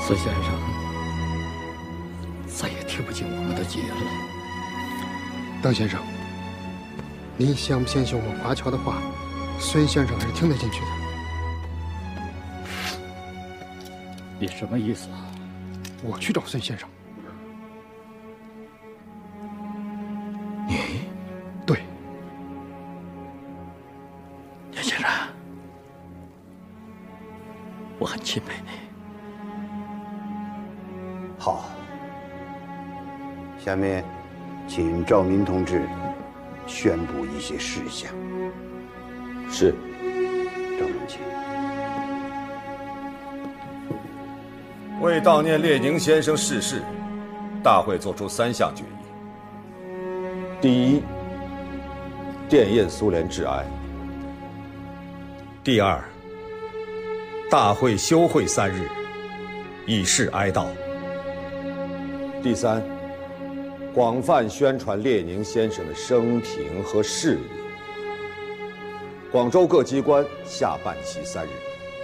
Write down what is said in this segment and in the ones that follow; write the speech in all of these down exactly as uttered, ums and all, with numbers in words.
孙先生再也听不进我们的计言了。 邓先生，您相不相信我们华侨的话？孙先生还是听得进去的。 你什么意思啊？ 我去找孙先生。 你？ 对。 年先生，我很钦佩你。 好，下面请赵明同志宣布一些事项。 是。 赵明，请。 为悼念列宁先生逝世，大会作出三项决议。第一，电唁苏联致哀。第二，大会休会三日，以示哀悼。第三，广泛宣传列宁先生的生平和事业。广州各机关下半旗三日。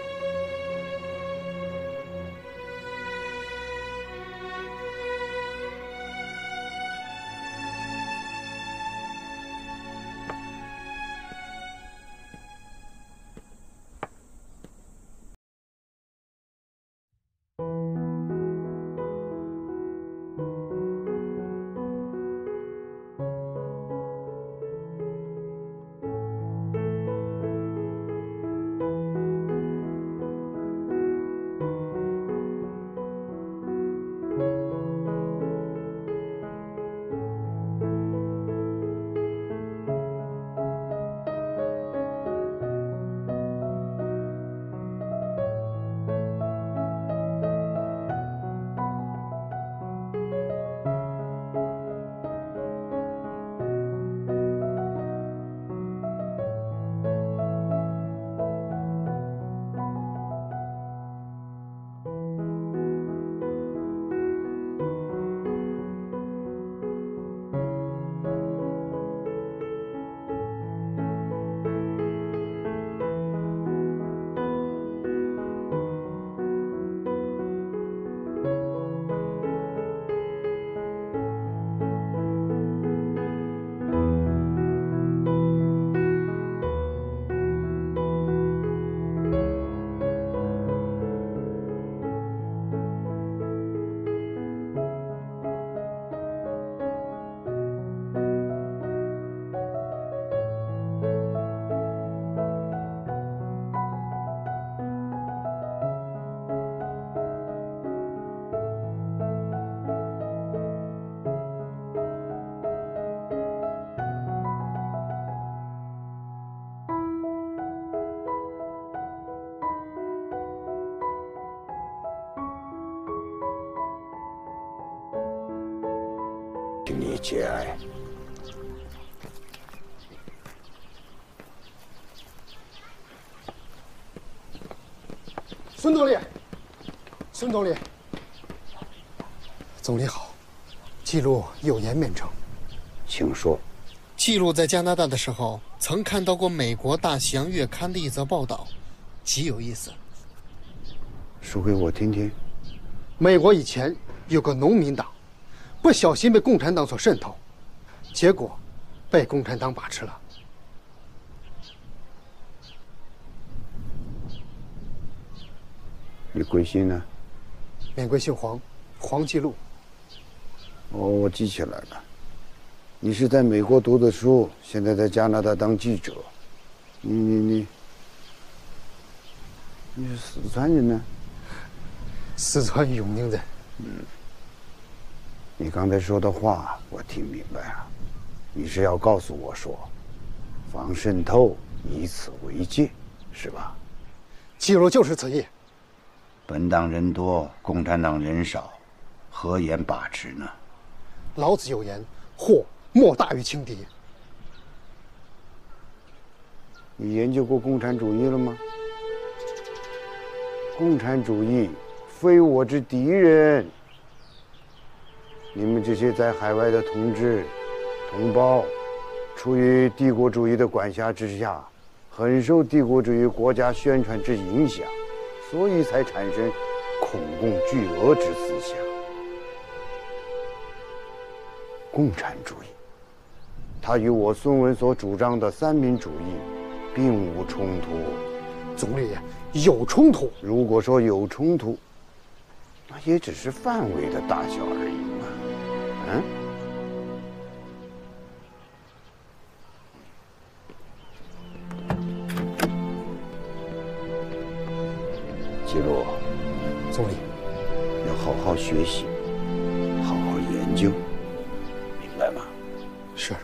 请你节哀。 孙总理，孙总理，总理好，记录有言面呈， 请说。 记录在加拿大的时候，曾看到过美国《大西洋月刊》的一则报道，极有意思。 说给我听听。 美国以前有个农民党，不小心被共产党所渗透，结果被共产党把持了。 你贵姓呢？ 免贵姓黄，黄继禄。 哦，我记起来了，你是在美国读的书，现在在加拿大当记者。你你你，你是四川人呢？ 四川永宁人。 嗯。你刚才说的话我听明白了，你是要告诉我说，防渗透，以此为戒，是吧？ 记录就是此意。 本党人多，共产党人少，何言把持呢？ 老子有言：祸莫大于轻敌。 你研究过共产主义了吗？共产主义非我之敌人。你们这些在海外的同志、同胞，处于帝国主义的管辖之下，很受帝国主义国家宣传之影响，所以才产生恐共巨俄之思想。共产主义，它与我孙文所主张的三民主义并无冲突。 总理，有冲突。 如果说有冲突，那也只是范围的大小而已嘛。嗯。记录， 总理， 要好好学习，好好研究，明白吗？ 是。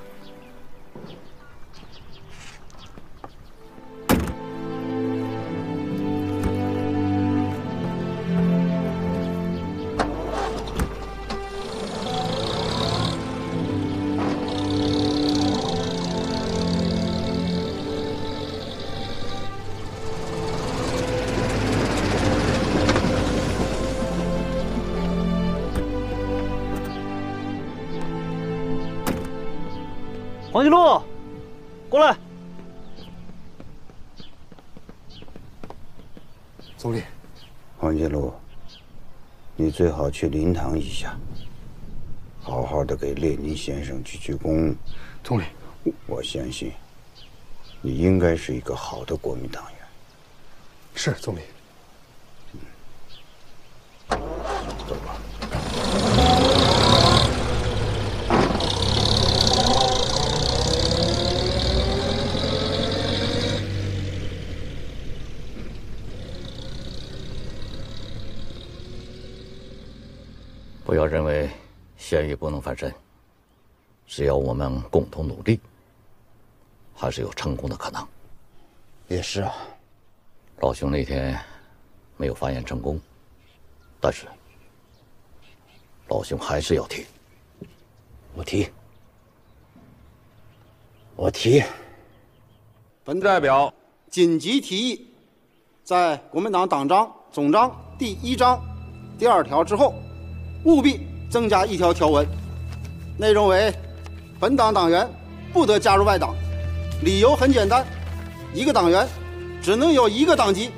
黄金路，过来。 总理， 黄金路，你最好去灵堂一下，好好的给列宁先生鞠鞠躬。 总理， 我相信你应该是一个好的国民党员。 是总理。 嗯，走吧。 不要认为咸鱼不能翻身，只要我们共同努力，还是有成功的可能。 也是啊， 老兄那天没有发言成功，但是老兄还是要提。 我提，我提。 本代表紧急提议，在国民党党章总章第一章第二条之后，务必增加一条条文，内容为：本党党员不得加入外党。理由很简单，一个党员只能有一个党籍。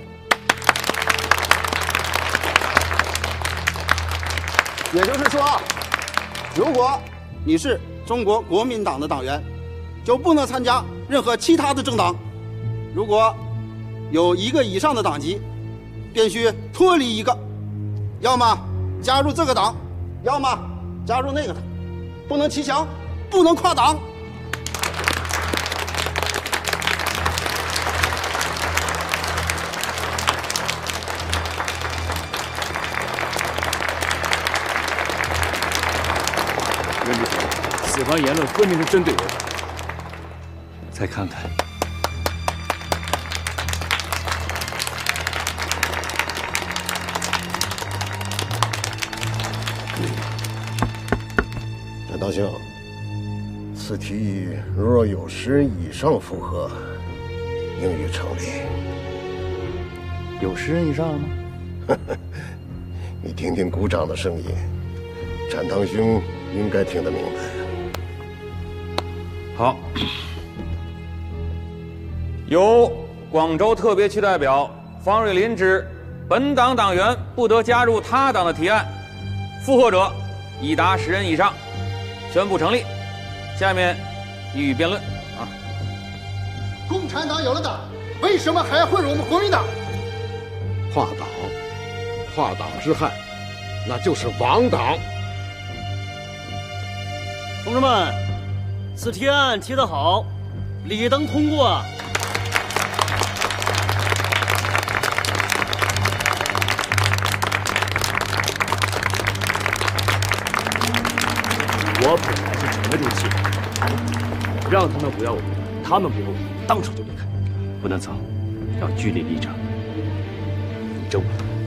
也就是说，如果你是中国国民党的党员，就不能参加任何其他的政党。如果有一个以上的党籍，便须脱离一个，要么加入这个党，要么加入那个党，不能骑墙，不能跨党。 任部长，此番言论分明是针对我党。再看看， 战道兄，此提议若有十人以上附和，应予成立。 有十人以上吗？ 你听听鼓掌的声音，战堂兄应该听得明白。 好，由广州特别区代表方瑞林之本党党员不得加入他党的提案，附和者已达十人以上，宣布成立。下面予以辩论啊。 共产党有了党，为什么还要混入我们国民党？ 跨党，跨党之害，那就是亡党。 同志们，此提案提得好，理当通过啊！ 我本来是沉得住气，让他们不要我，他们不要我，当场就离开，不能走，要据理力争，扶正我。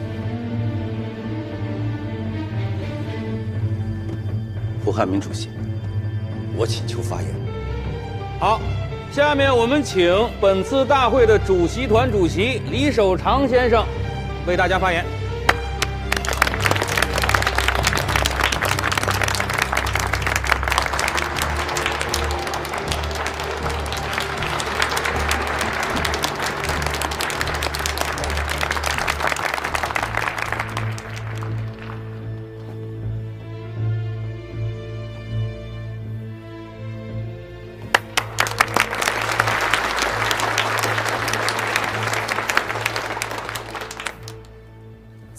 胡汉民主席，我请求发言。 好，下面我们请本次大会的主席团主席李守常先生为大家发言。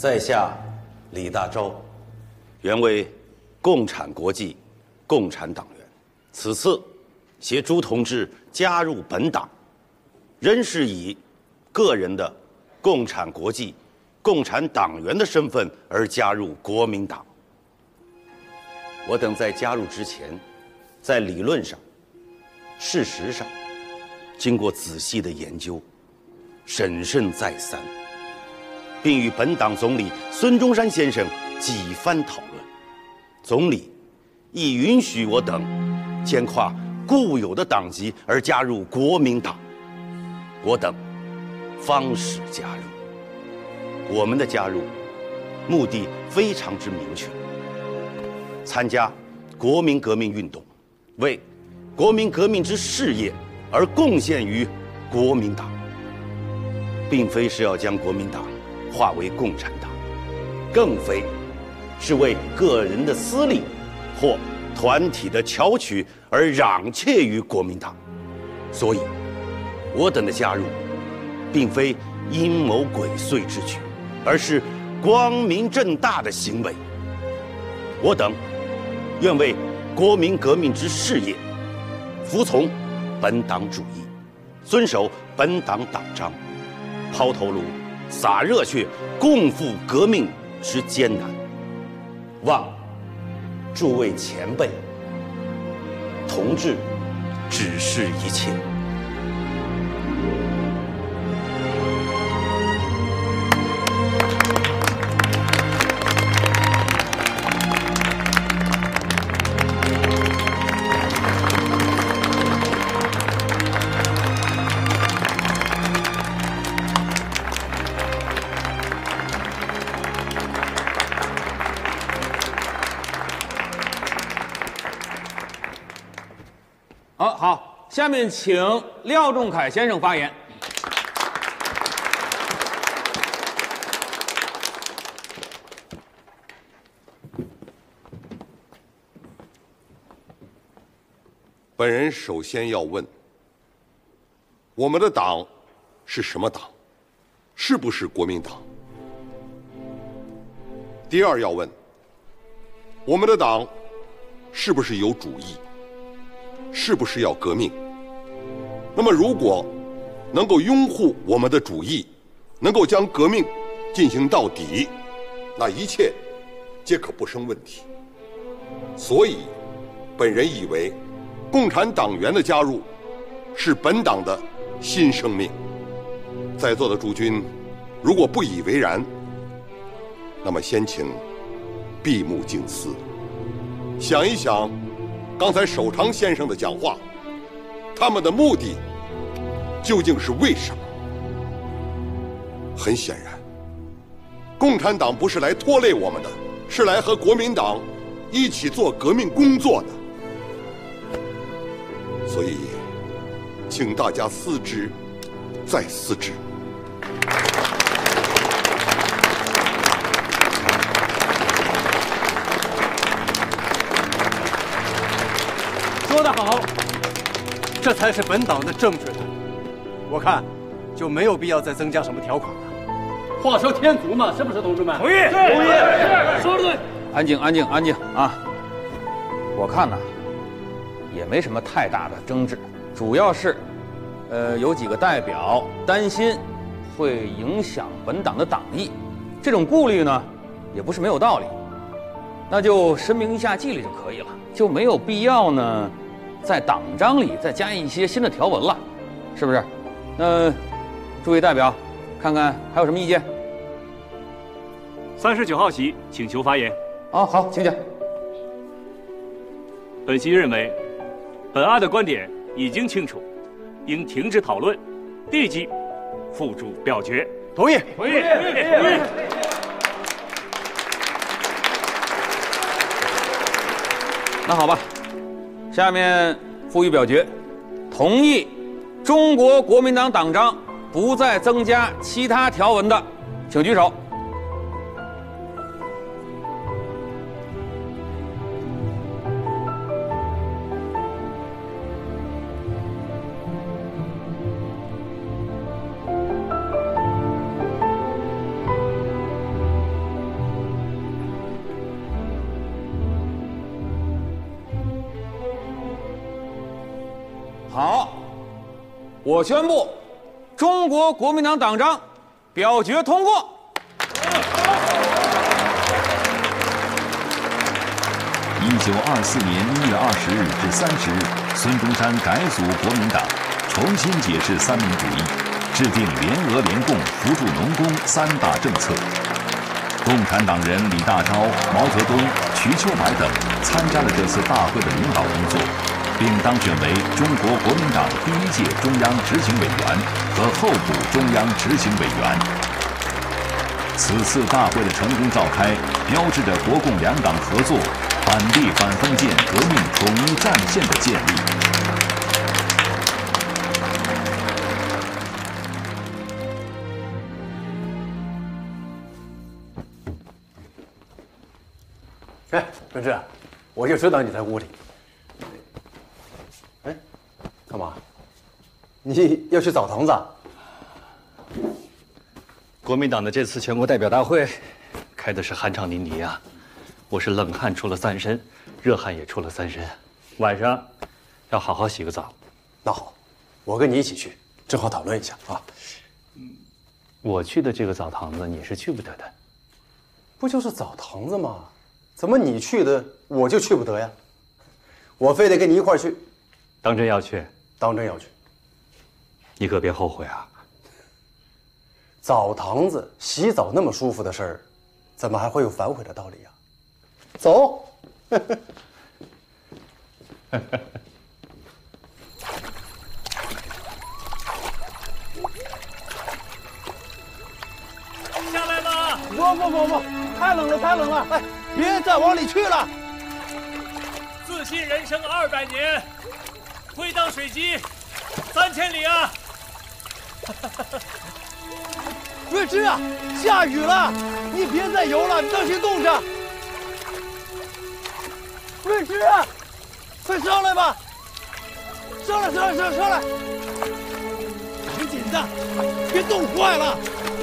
在下李大钊，原为共产国际共产党员，此次携朱同志加入本党，仍是以个人的共产国际共产党员的身份而加入国民党。我等在加入之前，在理论上、事实上，经过仔细的研究、审慎再三，并与本党总理孙中山先生几番讨论，总理亦允许我等兼跨固有的党籍而加入国民党，我等方始加入。我们的加入目的非常之明确，参加国民革命运动，为国民革命之事业而贡献于国民党，并非是要将国民党化为共产党，更非是为个人的私利或团体的巧取而攘窃于国民党。所以，我等的加入，并非阴谋诡祟之举，而是光明正大的行为。我等愿为国民革命之事业，服从本党主义，遵守本党党章，抛头颅、洒热血，共赴革命之艰难。望诸位前辈、同志指示一切。 好，好，下面请廖仲恺先生发言。 本人首先要问：我们的党是什么党？是不是国民党？第二要问：我们的党是不是有主义？是不是要革命？那么，如果能够拥护我们的主义，能够将革命进行到底，那一切皆可不生问题。所以，本人以为，共产党员的加入是本党的新生命。在座的诸君，如果不以为然，那么先请闭目静思，想一想刚才守常先生的讲话，他们的目的究竟是为什么？很显然，共产党不是来拖累我们的，是来和国民党一起做革命工作的。所以，请大家思之，再思之。 说得好，这才是本党的政治。我看就没有必要再增加什么条款了。 话说天足嘛，是不是，同志们？ 同意， 同意。说得对。 安静，安静，安静啊！我看呢，也没什么太大的争执，主要是，呃，有几个代表担心会影响本党的党意，这种顾虑呢，也不是没有道理。那就声明一下纪律就可以了，就没有必要呢，在党章里再加一些新的条文了，是不是？那诸位代表，看看还有什么意见？ 三十九号席请求发言。 啊，好，请讲。 本席认为，本案的观点已经清楚，应停止讨论，立即付诸表决。 同意。 同意。同意。 那好吧，下面付予表决，同意中国国民党党章不再增加其他条文的，请举手。 我宣布，中国国民党党章表决通过。 一九二四年一月二十日至三十日，孙中山改组国民党，重新解释三民主义，制定联俄联共、扶助农工三大政策。共产党人李大钊、毛泽东、瞿秋白等参加了这次大会的领导工作，并当选为中国国民党第一届中央执行委员和候补中央执行委员。此次大会的成功召开，标志着国共两党合作、反帝反封建革命统一战线的建立。 哎，润之，我就知道你在屋里。哎，干嘛？你要去澡堂子啊？ 国民党的这次全国代表大会，开的是酣畅淋漓啊！我是冷汗出了三身，热汗也出了三身。晚上要好好洗个澡。 那好，我跟你一起去，正好讨论一下啊。 我去的这个澡堂子你是去不得的。 不就是澡堂子吗？怎么你去的我就去不得呀？我非得跟你一块儿去。 当真要去？ 当真要去。 你可别后悔啊！ 澡堂子洗澡那么舒服的事儿，怎么还会有反悔的道理呀？走。 下来吧！ 不不不不，太冷了太冷了！哎，别再往里去了。 自信人生二百年，推荡水击三千里啊！ 瑞芝啊，下雨了，你别再游了，当心冻着。瑞芝，快上来吧！上来上来上来上来！赶紧的，别冻坏了。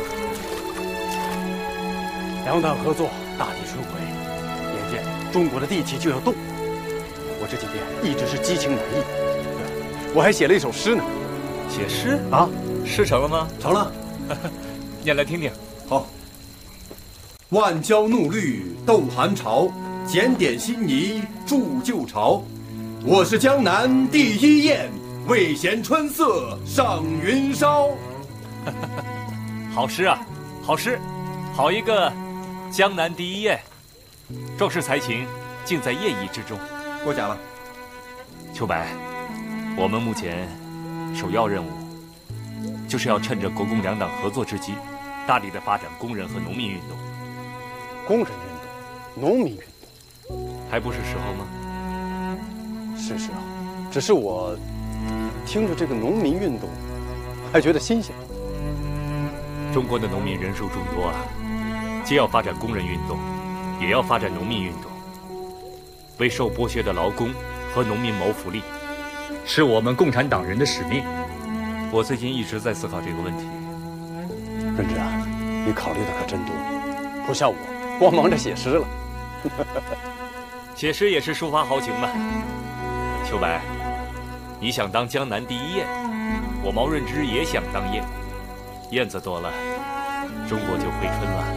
两党合作，大地春回，眼见中国的地气就要动，我这几天一直是激情满意，我还写了一首诗呢。 写诗啊？ 诗成了吗？ 成了。 念来听听。 好。万椒怒绿斗寒潮，检点新泥铸旧巢。我是江南第一雁，未嫌春色上云梢。 好诗啊，好诗，好一个江南第一雁，壮士才情尽在艳意之中。 过奖了。 秋白，我们目前首要任务就是要趁着国共两党合作之机，大力的发展工人和农民运动。 工人运动，农民运动， 还不是时候吗？ 是时候，只是我听着这个农民运动，还觉得新鲜。 中国的农民人数众多啊，既要发展工人运动，也要发展农民运动，为受剥削的劳工和农民谋福利，是我们共产党人的使命。我最近一直在思考这个问题。 润之啊，你考虑的可真多，不像我光忙着写诗了。 写诗也是抒发豪情嘛。秋白，你想当江南第一雁，我毛润之也想当雁，燕子多了，中国就回春了。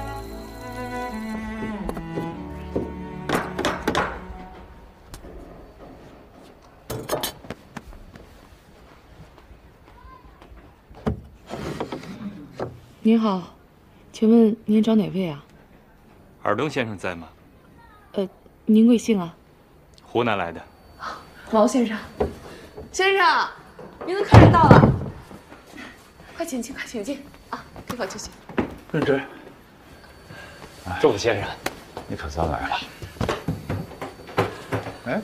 您好，请问您找哪位啊？ 尔东先生在吗？ 呃，您贵姓啊？ 湖南来的。 毛先生，先生，您的客人到了，快请进，快请进啊，这房就行。 润之， 周子先生， 你可算来了。哎，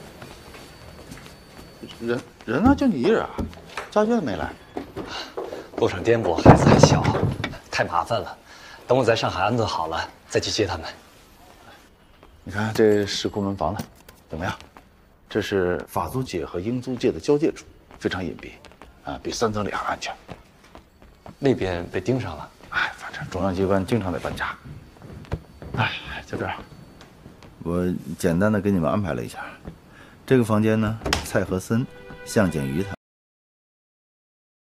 人人呢？就你一人啊？家眷没来？ 路上颠簸，孩子还小，太麻烦了。等我在上海安顿好了，再去接他们。 你看这石库门房子怎么样？这是法租界和英租界的交界处，非常隐蔽，啊，比三层里还安全。 那边被盯上了。 哎，反正中央机关经常得搬家。哎，在这儿，我简单的给你们安排了一下，这个房间呢，蔡和森、向景瑜他。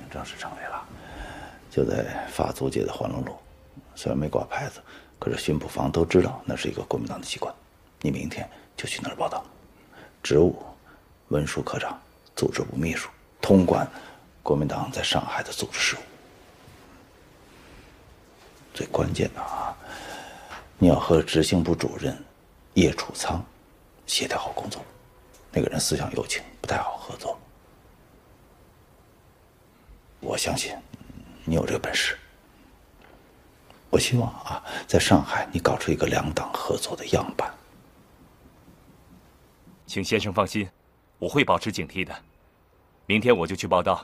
正式成立了，就在法租界的环龙路。虽然没挂牌子，可是巡捕房都知道那是一个国民党的机关。你明天就去那儿报道。职务：文书科长、组织部秘书，统管国民党在上海的组织事务。最关键的啊，你要和执行部主任叶楚仓协调好工作。那个人思想右倾，不太好合作。我相信你有这个本事。我希望啊，在上海你搞出一个两党合作的样板。 请先生放心，我会保持警惕的。明天我就去报道。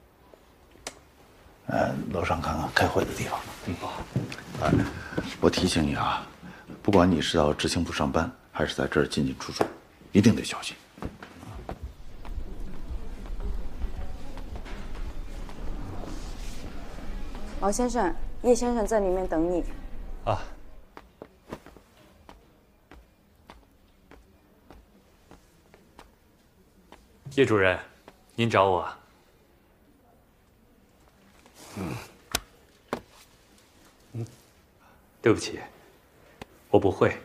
呃，楼上看看开会的地方。嗯，好。哎，我提醒你啊，不管你是到执行部上班，还是在这儿进进出出，一定得小心。 毛先生，叶先生在里面等你。 啊。叶主任，您找我？嗯。嗯，对不起，我不会。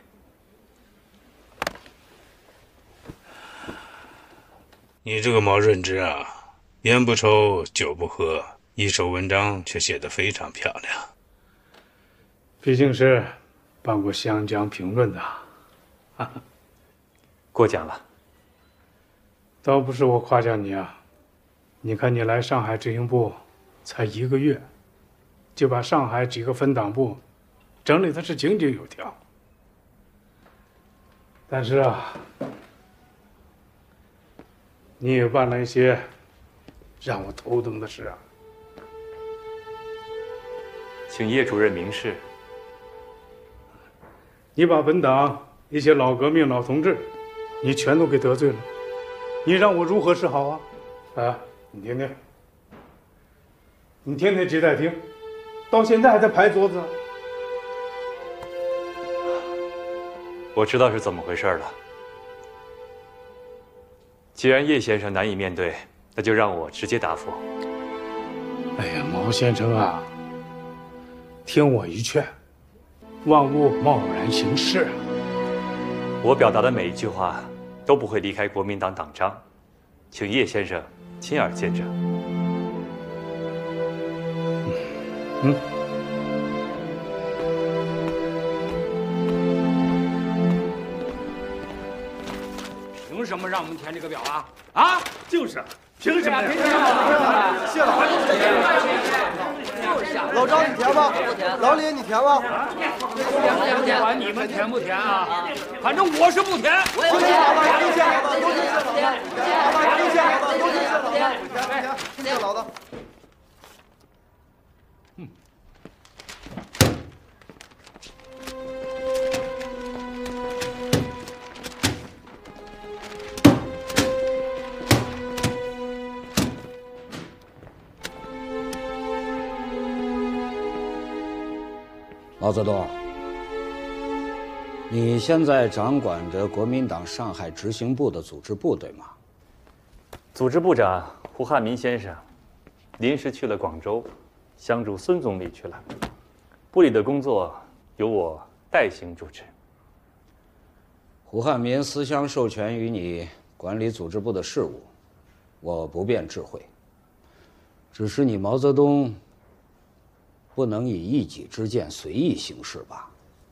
你这个毛润之啊，烟不抽，酒不喝，一手文章却写得非常漂亮。 毕竟是办过湘江评论的， 过奖了。 倒不是我夸奖你啊，你看你来上海执行部才一个月，就把上海几个分党部整理的是井井有条。但是啊，你也办了一些让我头疼的事啊。 请叶主任明示。 你把本党一些老革命、老同志，你全都给得罪了，你让我如何是好啊？啊，你听听，你天天接待厅，到现在还在拍桌子。 我知道是怎么回事了。既然叶先生难以面对，那就让我直接答复。 哎呀，毛先生啊，听我一劝，万勿贸然行事。 我表达的每一句话都不会离开国民党党章，请叶先生亲耳见证。 嗯。 凭什么让我们填这个表啊？啊， 就是，凭什么呀？ 凭什么？ 谢老板，老张你填吧，老李你填吧。 不管你们填不填啊，反正我是不填。 都填好了，都填好了，都填好了，好吧，都填好了，都填好了，填填，谢老子。 毛泽东，你现在掌管着国民党上海执行部的组织部，对吗？ 组织部长胡汉民先生临时去了广州，相助孙总理去了，部里的工作由我代行主持。 胡汉民思乡授权于你管理组织部的事务，我不便置喙。只是你毛泽东不能以一己之见随意行事吧？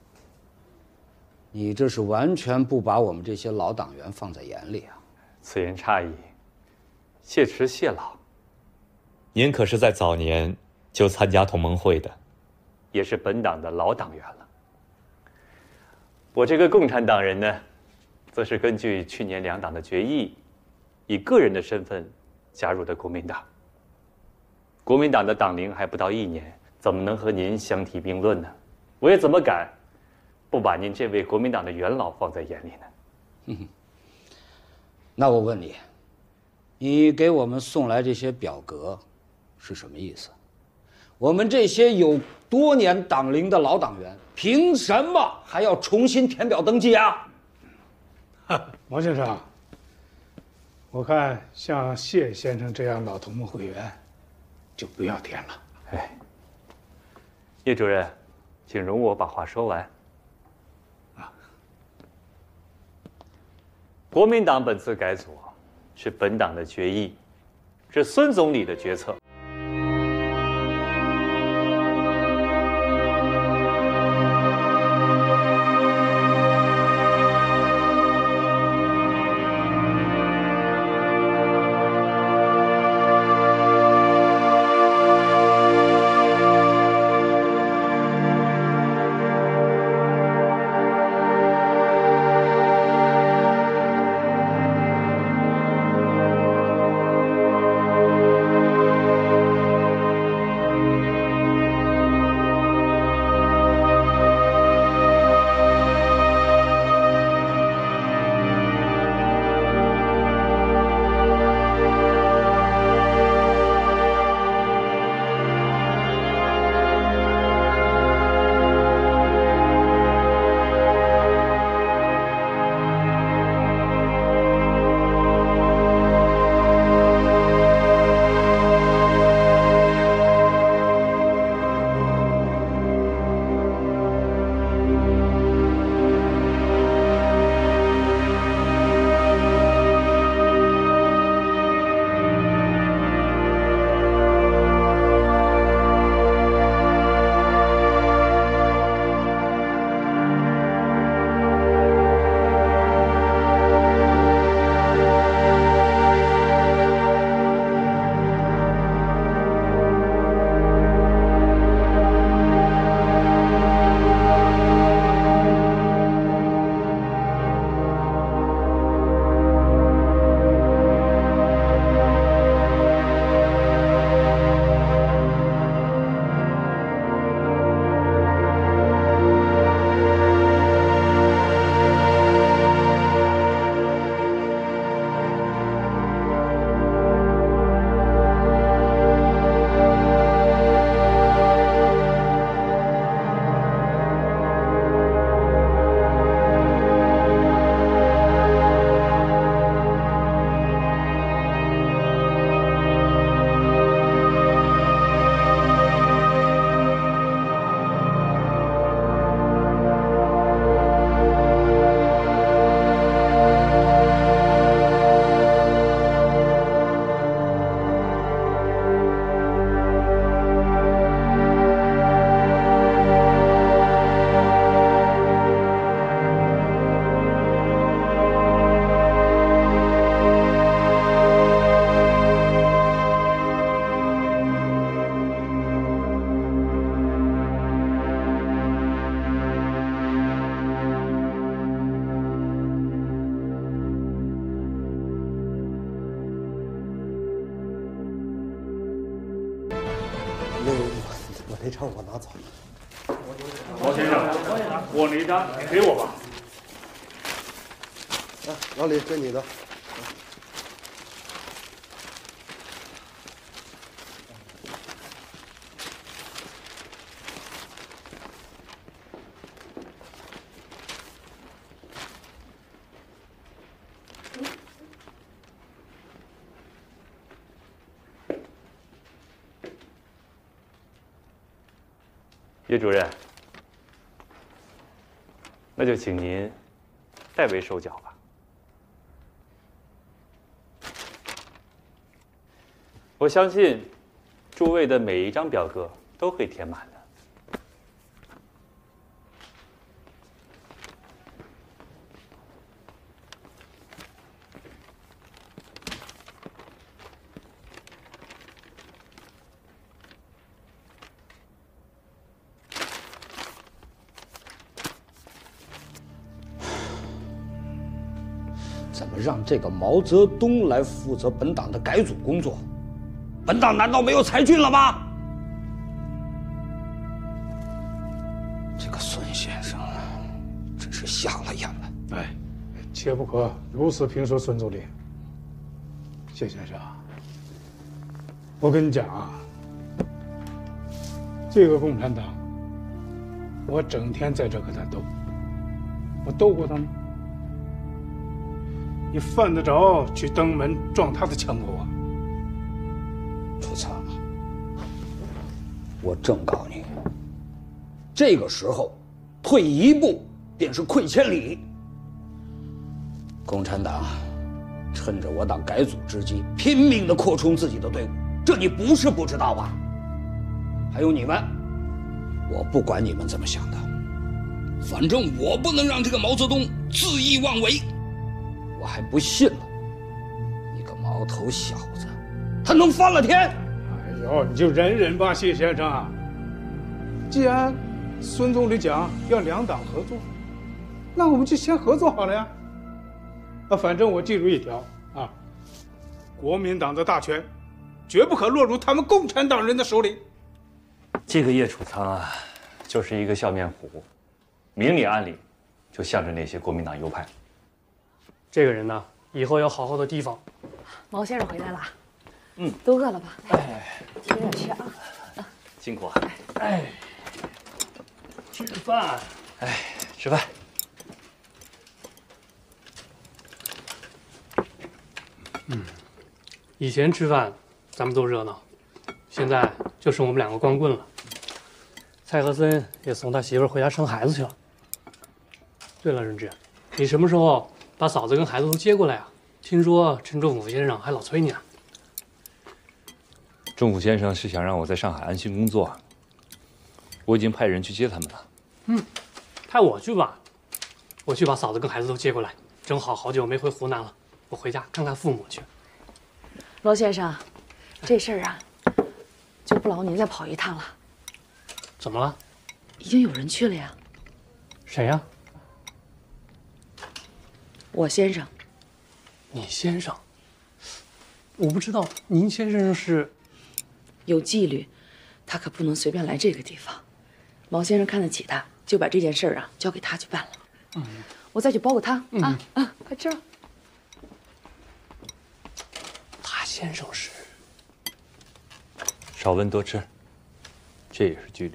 你这是完全不把我们这些老党员放在眼里啊！ 此言差矣，谢迟谢老。您可是在早年就参加同盟会的，也是本党的老党员了。我这个共产党人呢，则是根据去年两党的决议，以个人的身份加入的国民党。国民党的党龄还不到一年，怎么能和您相提并论呢？我也怎么敢不把您这位国民党的元老放在眼里呢？ 嗯，那我问你，你给我们送来这些表格是什么意思？我们这些有多年党龄的老党员，凭什么还要重新填表登记啊？ 毛先生，我看像谢先生这样老同盟会员， 就不要填了。 哎，叶主任，请容我把话说完。啊，国民党本次改组是本党的决议，是孙总理的决策。 这张我拿走。 毛先生，我那张你给我吧。 来，老李，这你的。 叶主任，那就请您代为收缴吧。我相信，诸位的每一张表格都会填满的。 怎么让这个毛泽东来负责本党的改组工作？本党难道没有才俊了吗？这个孙先生真是瞎了眼了。 哎，切不可如此评说孙总理。谢先生，我跟你讲啊，这个共产党，我整天在这跟他斗，我斗过他吗？你犯得着去登门撞他的枪口啊？ 出策了， 我正告诉你，这个时候退一步便是溃千里。共产党趁着我党改组之机，拼命地扩充自己的队伍，这你不是不知道吧？还有你们，我不管你们怎么想的，反正我不能让这个毛泽东恣意妄为。我还不信了，你个毛头小子，他能翻了天？ 哎呦，你就忍忍吧，谢先生啊。既然孙总理讲要两党合作，那我们就先合作好了呀。啊，反正我记住一条啊，国民党的大权绝不可落入他们共产党人的手里。 这个叶楚仓啊，就是一个笑面虎，明里暗里就向着那些国民党右派。 这个人呢，以后要好好的提防。 毛先生回来了， 嗯， 都饿了吧？ 哎， 接着吃啊！ 辛苦啊！哎，吃饭。哎，吃饭。 嗯，以前吃饭咱们都热闹，现在就剩我们两个光棍了。蔡和森也送他媳妇儿回家生孩子去了。对了，任志，你什么时候把嫂子跟孩子都接过来啊？听说陈仲甫先生还老催你呢。 仲甫先生是想让我在上海安心工作，我已经派人去接他们了。 嗯，派我去吧，我去把嫂子跟孩子都接过来。正好好久没回湖南了，我回家看看父母去。 罗先生，这事儿啊，就不劳您再跑一趟了。 怎么了？ 已经有人去了呀。 谁呀？ 我先生。 你先生？我不知道，您先生是？ 有纪律，他可不能随便来这个地方。毛先生看得起他，就把这件事儿啊交给他去办了。嗯，我再去煲个汤、嗯、啊啊，快吃吧。 他先生是？ 少温多吃，这也是纪律。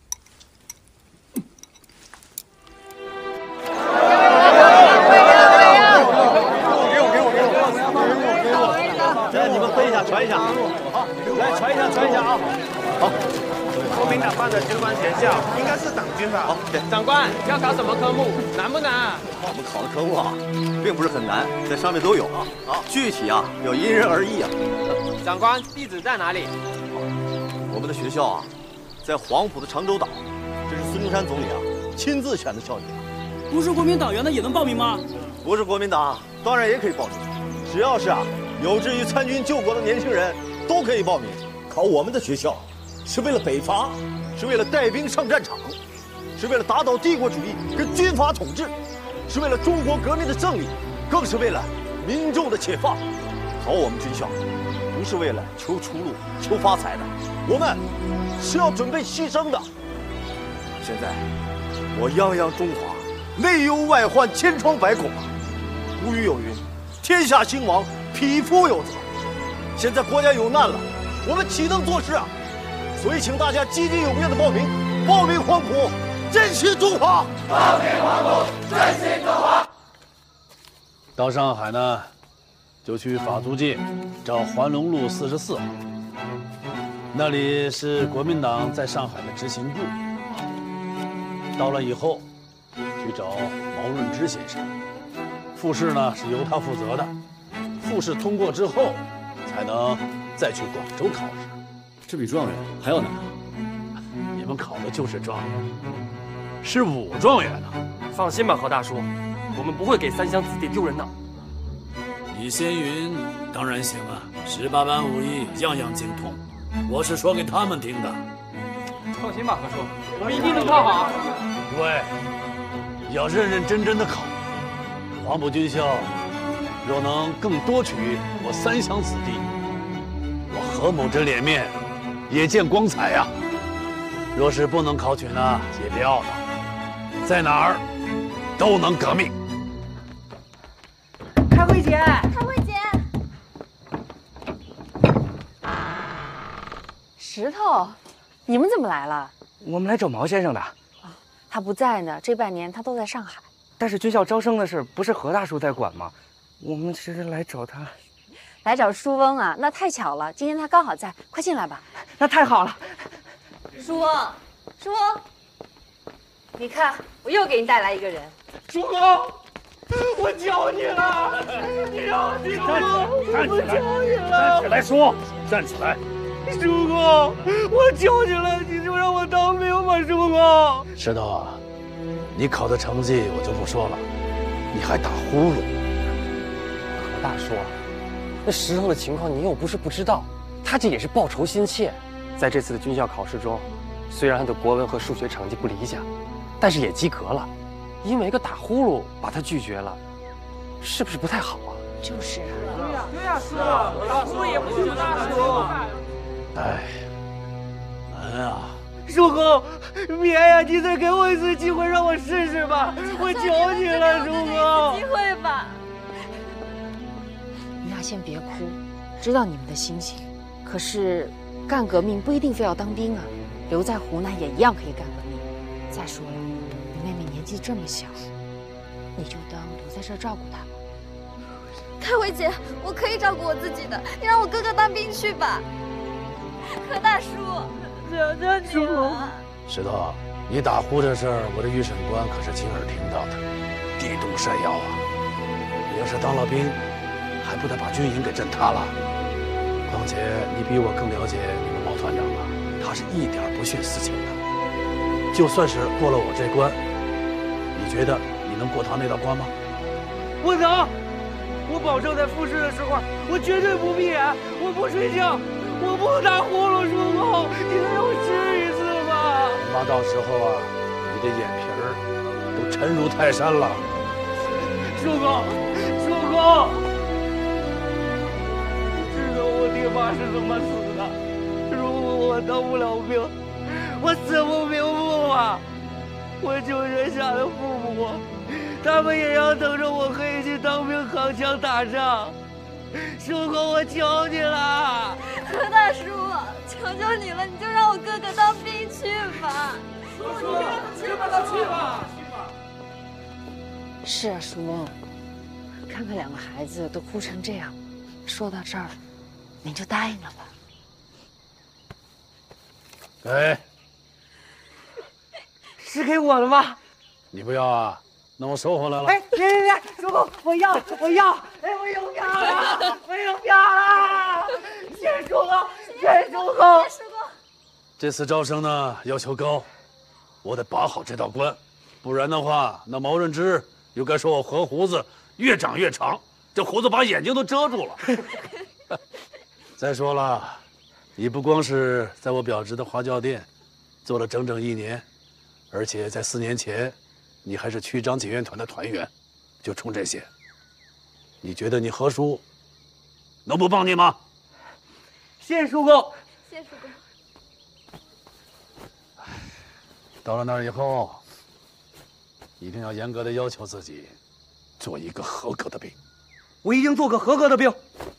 来，你们分一下，传一下。好，来传一下，传一下啊。好。国民党办的军官学校应该是党军吧？好，长官要考什么科目？难不难？ 我们考的科目啊，并不是很难，在上面都有啊。好，具体啊要因人而异啊。 长官，地址在哪里？ 我们的学校啊，在黄埔的长洲岛，这是孙中山总理啊亲自选的校址。 不是国民党员的也能报名吗？ 不是国民党，当然也可以报名，只要是啊有志于参军救国的年轻人，都可以报名。考我们的学校，是为了北伐，是为了带兵上战场，是为了打倒帝国主义跟军阀统治，是为了中国革命的胜利，更是为了民众的解放。考我们军校，不是为了求出路、求发财的，我们是要准备牺牲的。现在，我泱泱中华，内忧外患，千疮百孔啊！古语有云：“天下兴亡，匹夫有责。”现在国家有难了，我们岂能坐视啊？所以，请大家积极踊跃的报名，报名黄埔，振兴中华！报名黄埔，振兴中华！ 到上海呢，就去法租界找环龙路四十四号，那里是国民党在上海的执行部。到了以后，去找毛润之先生，复试呢是由他负责的。复试通过之后，才能再去广州考试。 这比状元还要难。 你们考的就是状元，是武状元呢。 放心吧，何大叔，我们不会给三乡子弟丢人的。 李先云当然行啊，十八般武艺样样精通，我是说给他们听的。 放心吧，何叔，我们一定能考好。 对，要认认真真的考。黄埔军校若能更多取我三乡子弟，我何某这脸面也见光彩呀、啊。若是不能考取呢，也别懊恼，在哪儿都能革命。 开会姐， 开会姐。石头，你们怎么来了？ 我们来找毛先生的。 他不在呢，这半年他都在上海。 但是军校招生的事不是何大叔在管吗？我们是来找他。 来找书翁啊，那太巧了，今天他刚好在，快进来吧。 那太好了。 叔，叔，你看，我又给你带来一个人。 叔公，我求你了，你让我进宫， 站起来， 我求你了， 站起来说，站起来。 叔公，我求你了，你就让我当兵吧，叔公。 石头啊，你考的成绩我就不说了，你还打呼噜。 何大叔，那石头的情况你又不是不知道，他这也是报仇心切。在这次的军校考试中，虽然他的国文和数学成绩不理想，但是也及格了。因为一个打呼噜把他拒绝了，是不是不太好啊？ 就是啊。 对呀，对呀，是啊，大叔也不是大叔。 哎，难啊！ 叔公，别呀！你再给我一次机会，让我试试吧！我求你了，叔公。 机会吧。 你俩先别哭，知道你们的心情。可是，干革命不一定非要当兵啊，留在湖南也一样可以干革命。再说了，你妹妹年纪这么小，你就当留在这儿照顾她吧。 开慧姐，我可以照顾我自己的，你让我哥哥当兵去吧。何大叔，求求你了。 石头，你打呼这事儿，我这预审官可是亲耳听到的，地动山摇啊！你要是当了兵，还不得把军营给震塌了？况且你比我更了解你们毛团长啊，他是一点不徇私情的。就算是过了我这关，你觉得你能过他那道关吗？ 我能，我保证在复试的时候，我绝对不闭眼，我不睡觉。我不打呼噜，叔公，你再让我试一次吧。 恐怕到时候啊，你的眼皮儿都沉如泰山了。 叔公，叔公，知道我爹妈是怎么死的。如果我当不了兵，我死不瞑目啊！我救人下的父母，他们也要等着我可以去当兵扛枪打仗。叔公，我求你了！ 何大叔，求求你了，你就让我哥哥当兵去吧。 叔叔，去吧，去吧，去吧。 是啊，叔，看看两个孩子都哭成这样，说到这儿，您就答应了吧。 给， 是给我的吗？ 你不要啊？那我收回来了。 哎，别别别，叔公，我要，我要，哎，我有票了，我有票了！谢谢叔公，谢谢叔公。 这次招生呢要求高，我得把好这道关，不然的话，那毛润之又该说我活胡子越长越长，这胡子把眼睛都遮住了。再说了，你不光是在我表侄的花轿店做了整整一年，而且在四年前。你还是区长检阅团的团员，就冲这些，你觉得你何叔能不帮你吗？ 谢谢叔公， 谢谢叔公。 到了那儿以后，一定要严格的要求自己，做一个合格的兵。 我一定做个合格的兵。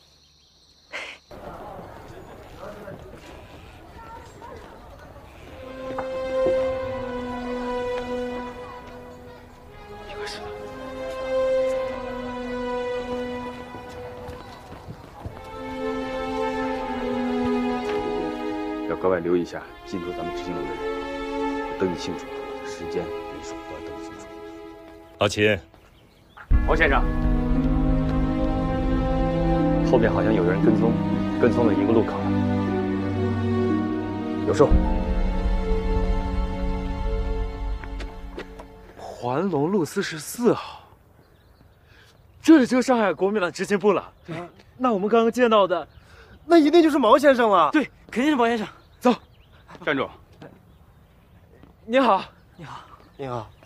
格外留意一下进入咱们执行路的人，登记清楚，时间、人数都要登记清楚。 老秦， 侯先生，后面好像有人跟踪，跟踪了一个路口，有数。 环龙路四十四号，这里就是上海国民党执行部了。啊，那我们刚刚见到的，那一定就是毛先生了。对，肯定是毛先生。走， 站住！ 你好，你好，你好。